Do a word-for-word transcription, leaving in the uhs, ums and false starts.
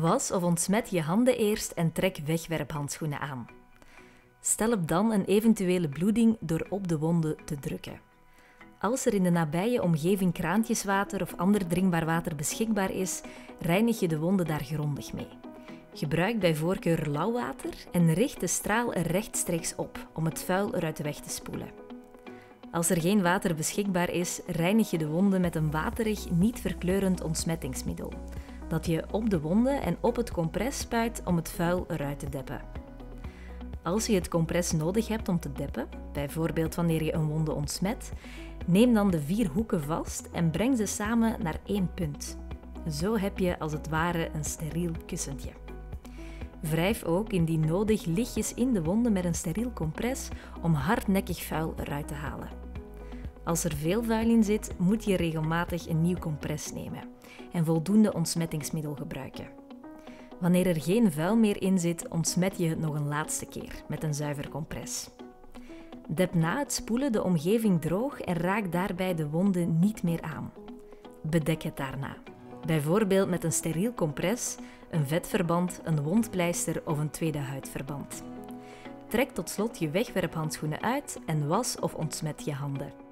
Was of ontsmet je handen eerst en trek wegwerphandschoenen aan. Stel dan een eventuele bloeding door op de wonden te drukken. Als er in de nabije omgeving kraantjeswater of ander drinkbaar water beschikbaar is, reinig je de wonden daar grondig mee. Gebruik bij voorkeur lauw water en richt de straal er rechtstreeks op om het vuil eruit de weg te spoelen. Als er geen water beschikbaar is, reinig je de wonden met een waterig, niet verkleurend ontsmettingsmiddel, dat je op de wonden en op het compress spuit om het vuil eruit te deppen. Als je het compress nodig hebt om te deppen, bijvoorbeeld wanneer je een wonde ontsmet, neem dan de vier hoeken vast en breng ze samen naar één punt. Zo heb je als het ware een steriel kussentje. Wrijf ook indien nodig lichtjes in de wonden met een steriel compress om hardnekkig vuil eruit te halen. Als er veel vuil in zit, moet je regelmatig een nieuw compress nemen en voldoende ontsmettingsmiddel gebruiken. Wanneer er geen vuil meer in zit, ontsmet je het nog een laatste keer met een zuiver compress. Dep na het spoelen de omgeving droog en raak daarbij de wonden niet meer aan. Bedek het daarna. Bijvoorbeeld met een steriel compress, een vetverband, een wondpleister of een tweede huidverband. Trek tot slot je wegwerphandschoenen uit en was of ontsmet je handen.